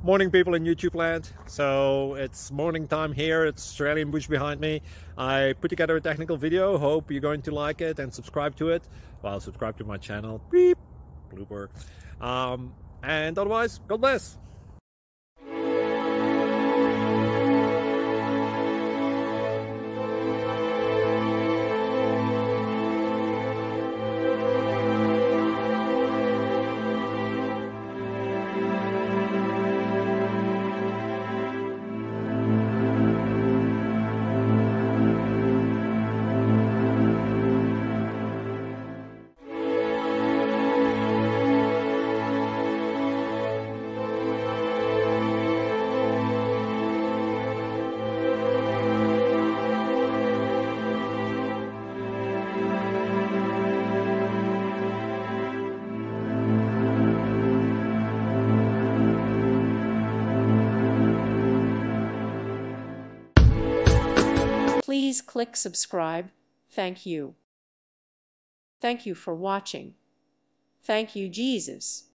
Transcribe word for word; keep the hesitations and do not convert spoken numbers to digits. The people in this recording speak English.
Morning, people in YouTube land. So it's morning time here. It's Australian bush behind me. I put together a technical video. Hope you're going to like it and subscribe to it. Well, subscribe to my channel. Beep. Blooper. Um, and otherwise, God bless. Please click subscribe. Thank you. Thank you for watching. Thank you, Jesus.